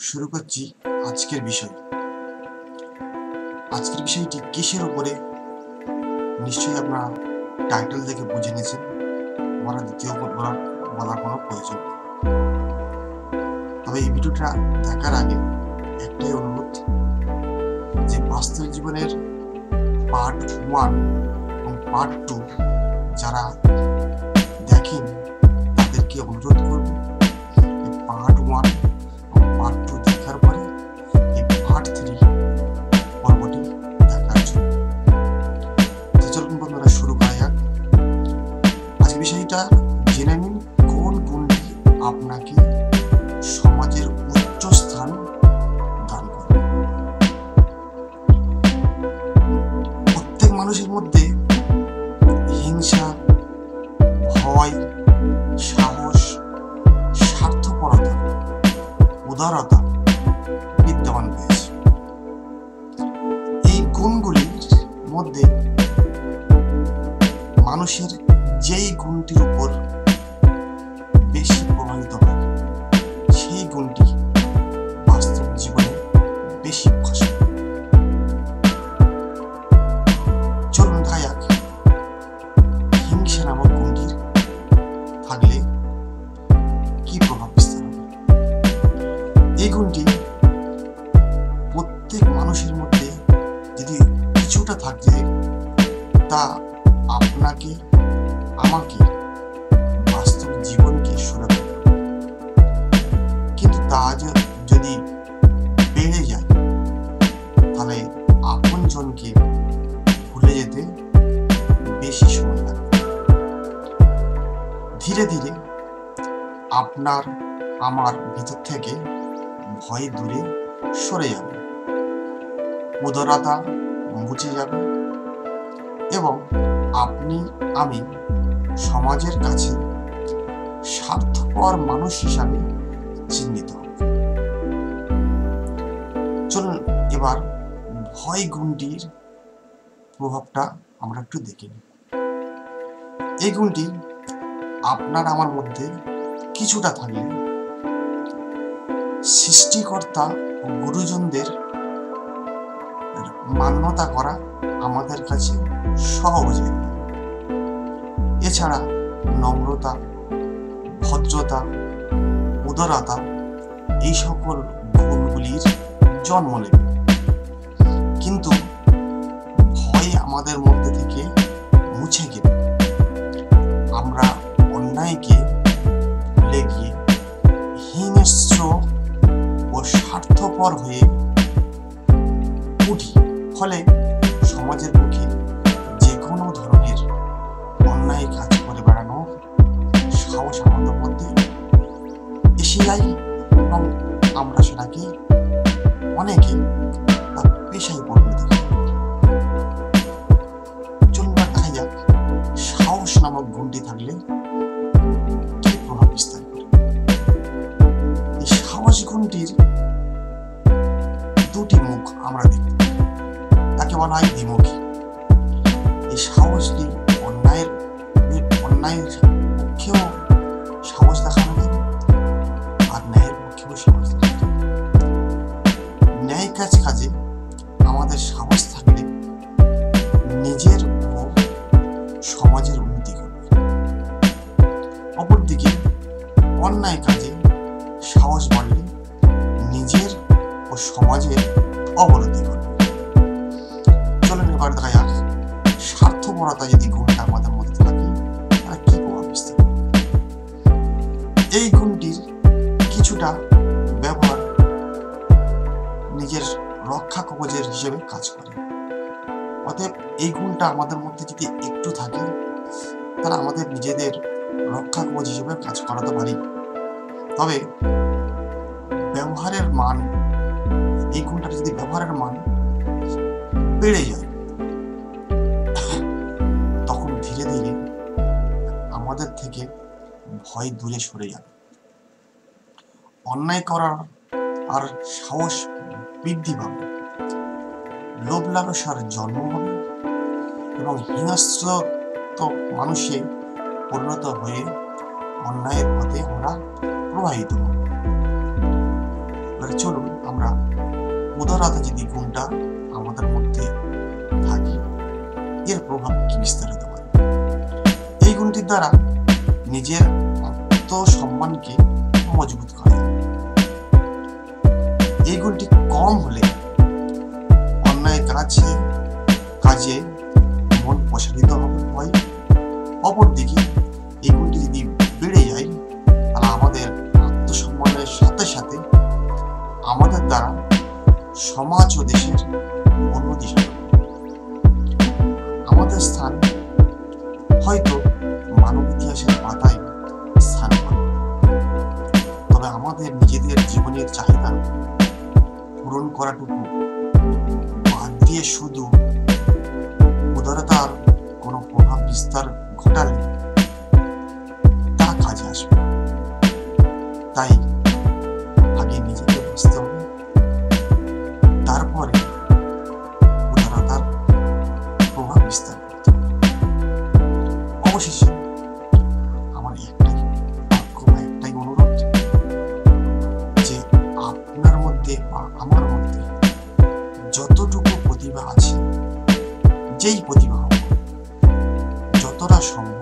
শুরু করছি আজকের বিষয়। আজকের বিষয়টি কিসের উপরে নিশ্চয়ই আপনারা টাইটেল দেখে বুঝে নিয়েছেন। আমার দ্বিতীয় বলার কোনো প্রয়োজন নেই। তবে এই ভিডিওটা দেখার আগে একটাই অনুরোধ, যে বাস্তব জীবনের পার্ট 1 এবং পার্ট 2 যারা দেখেন তাদেরকে অনুরোধ করব এই পার্ট 1 এবং পার্ট 2 দেখার পরে এই পার্ট 3 পর্বটি দেখার জন্য। তো চলুন বন্ধুরা, শুরু করা যাক। আজকে বিষয়টা জেনে নিন, কোন গুণটি আপনাকে সমাজের উচ্চ স্থান দান করবে। প্রত্যেক মানুষের মধ্যে হিংসা, ভয়, সাহস, স্বার্থপরতা, উদারতা বিদ্যমান রয়েছে। এই গুণগুলির মধ্যে মানুষের যেই গুণটির উপর বেশি প্রভাবিত হয় সেই গুণটি বাস্তব জীবনে বেশি প্রকাশ পায়। চলুন দেখা যাক, হিংসা নামক গুণটির থাকলে কি প্রভাব বিস্তার হবে। এই গুণটি প্রত্যেক মানুষের মধ্যে যদি কিছুটা থাকে, তা আপনাকে আমাকে বাস্তব জীবনকে সুরক্ষা দেবে। কিন্তু তা যদি বেড়ে যায়, তাহলে আপনজনকে ভুলে যেতে বেশি সময় লাগবে। ধীরে ধীরে আপনার আমার ভিতর থেকে ভয় দূরে সরে যাবে, উদারতা মুছে যাবে এবং আপনি আমি সমাজের কাছে স্বার্থপর মানুষ হিসাবে চিহ্নিত হব। চলুন এবার ভয় গুণটির প্রভাবটা আমরা একটু দেখে নিই। এই গুণটি আপনার আমার মধ্যে কিছুটা থাকলে সৃষ্টিকর্তা ও গুরুজনদের মান্যতা করা আমাদের কাছে সহজ হয়ে যায়। এছাড়া নম্রতা, ভদ্রতা, উদারতা এই সকল গুণগুলির জন্ম নেবে। কিন্তু ভয় আমাদের মধ্যে থেকে মুছে গেলে আমরা অন্যায়কে ভুলে গিয়ে হিংস্র ও স্বার্থপর হয়ে উঠি। ফলে সমাজের মুখে যে কোনো ধরনের অন্যায় কাজ করে বেড়ানোর সাহস আমাদের মধ্যে এসে যায় এবং আমরা সেটাকে অনেকে তার পেশায় পরিণত করি। চলুন দেখা যাক, সাহস নামক গুণটি থাকলে কি প্রভাব বিস্তার করে। এই সাহস গুণটির দুটি মুখ আমরা দেখতে পাই, তাকে বলা হয় দ্বিমুখী। এই সাহসটি অন্যায়ের পক্ষেও সাহস দেখানো যাবে, আর ন্যায়ের পক্ষেও সাহস দেখানো যাবে। ন্যায় কাজে আমাদের সাহস থাকলে নিজের ও সমাজের উন্নতি করবে। অপরদিকে অন্যায় কাজে সাহস বাড়লে নিজের ও সমাজের অবনতি করবে। চলুন এবার দেখা যাক, স্বার্থপরতা যদি গুণটা আমাদের মধ্যে থাকে তাহলে কি প্রভাব বিস্তার করবে। এই গুণটির কিছুটা ব্যবহার নিজের রক্ষা কবচের হিসেবে কাজ করে। অতএব এই গুণটা আমাদের মধ্যে যদি একটু থাকে, তাহলে আমাদের নিজেদের রক্ষা কবচ হিসেবে কাজ করাতে পারি। তবে ব্যবহারের মান, এই গুণটা যদি ব্যবহারের মান বেড়ে যায়, তখন ধীরে ধীরে আমাদের থেকে ভয় দূরে সরে যাবে। অন্যায় করার আর সাহস বৃদ্ধি পাবে, লোভ লালসার জন্ম হবে এবং হিংস্র মানুষে পরিণত হয়ে অন্যায়ের পথে আমরা প্রবাহিত হব। এবার চলুন আমরা উদারতা যদি গুণটা আমাদের মধ্যে থাকে এর প্রভাব কি বিস্তার হতে পারে। এই গুণটির দ্বারা নিজের আত্মসম্মানকে মজবুত করা যায়। এই গুণটি কম হলে অন্যায় কাজে মন প্রসারিত হয়। অপরদিকে এই গুণটি যদি বেড়ে যায় তাহলে আমাদের আত্মসম্মানের সাথে সাথে আমাদের দ্বারা সমাজ ও দেশের উন্নতি সাধন। আমাদের স্থান হয়তো মানব ইতিহাসের পাতায় স্থান পাবে, তবে আমাদের নিজেদের জীবনের চাহিদা পূরণ করাটুকু বাদ দিয়ে শুধু উদারতার কোনো প্রভাব বিস্তার ঘটালে তা কাজে আসবে। তাই আগে নিজেকে বুঝতে হবে, তারপরে উদারতার প্রভাব বিস্তার করতে হবে। অবশেষে আমার একটাই বাক্য বা একটাই অনুরোধ যে আপনার মধ্যে বা আমার মধ্যে যতটুকু প্রতিভা আছে, যেই প্রতিভা হোক, যতটা সম্ভব